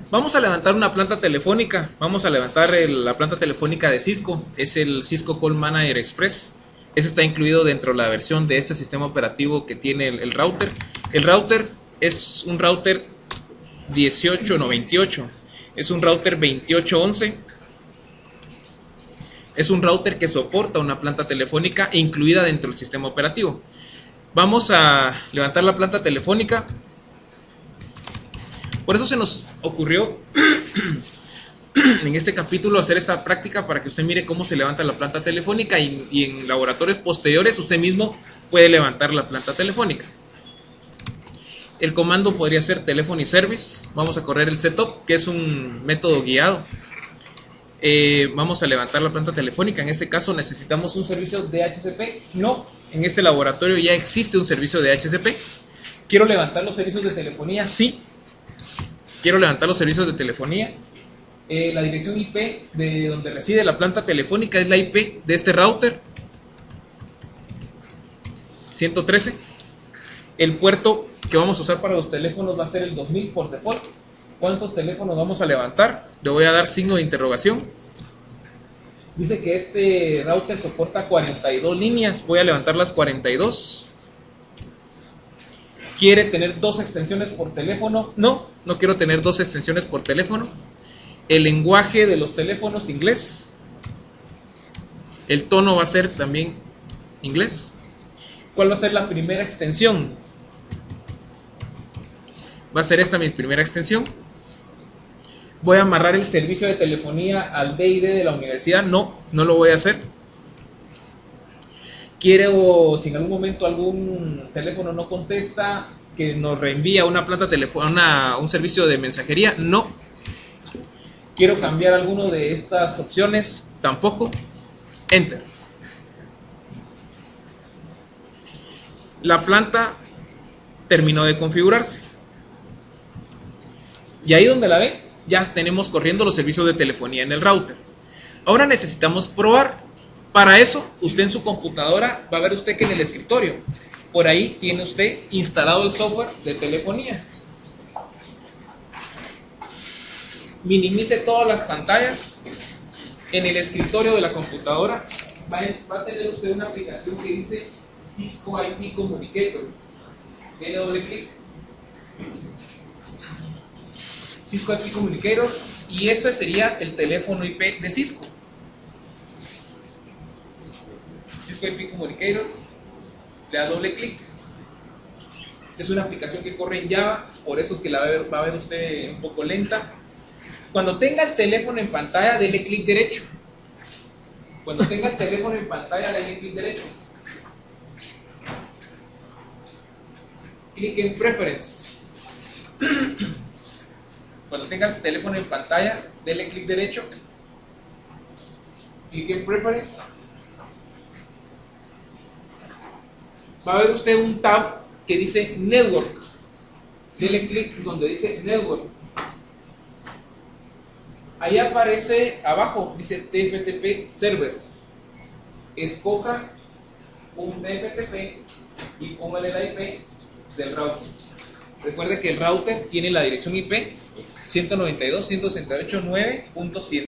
Vamos a levantar una planta telefónica. Vamos a levantar la planta telefónica de Cisco. Es el Cisco Call Manager Express. Eso está incluido dentro de la versión de este sistema operativo que tiene el router. El router es un router 1898. Es un router 2811. Es un router que soporta una planta telefónica incluida dentro del sistema operativo. Vamos a levantar la planta telefónica. Por eso se nos ocurrió en este capítulo hacer esta práctica para que usted mire cómo se levanta la planta telefónica y en laboratorios posteriores usted mismo puede levantar la planta telefónica. El comando podría ser telephony service. Vamos a correr el setup, que es un método guiado. Vamos a levantar la planta telefónica. En este caso necesitamos un servicio de DHCP. No, en este laboratorio ya existe un servicio de DHCP. ¿Quiero levantar los servicios de telefonía? Sí. Quiero levantar los servicios de telefonía. La dirección IP de donde reside la planta telefónica es la IP de este router 113. El puerto que vamos a usar para los teléfonos va a ser el 2000 por default. ¿Cuántos teléfonos vamos a levantar? Le voy a dar signo de interrogación. Dice que este router soporta 42 líneas. Voy a levantar las 42. ¿Quiere tener 2 extensiones por teléfono? No, no quiero tener 2 extensiones por teléfono. El lenguaje de los teléfonos, inglés. El tono va a ser también inglés. ¿Cuál va a ser la primera extensión? Va a ser esta mi primera extensión. Voy a amarrar el servicio de telefonía al DID de la universidad. No, no lo voy a hacer. Quiero, si en algún momento algún teléfono no contesta, que nos reenvía una planta telefónica, un servicio de mensajería. No. Quiero cambiar alguno de estas opciones. Tampoco. Enter. La planta terminó de configurarse. Y ahí donde la ve, ya tenemos corriendo los servicios de telefonía en el router. Ahora necesitamos probar. Para eso, usted en su computadora va a ver usted que en el escritorio, por ahí tiene usted instalado el software de telefonía. Minimice todas las pantallas. En el escritorio de la computadora va a tener usted una aplicación que dice Cisco IP Communicator. Dele doble clic. Cisco IP Communicator, y ese sería el teléfono IP de Cisco. Cisco IP Communicator, le da doble clic. Es una aplicación que corre en Java, por eso es que la va a ver usted un poco lenta. Cuando tenga el teléfono en pantalla, dele clic derecho. Cuando tenga el teléfono en pantalla, dele clic derecho. Clic en Preference. Cuando tenga el teléfono en pantalla, dele clic derecho. Clic en Preference. Va a ver usted un tab que dice Network. Dele clic donde dice Network. Ahí aparece abajo, dice TFTP Servers. Escoja un TFTP y póngale la IP del router. Recuerde que el router tiene la dirección IP 192.168.9.100.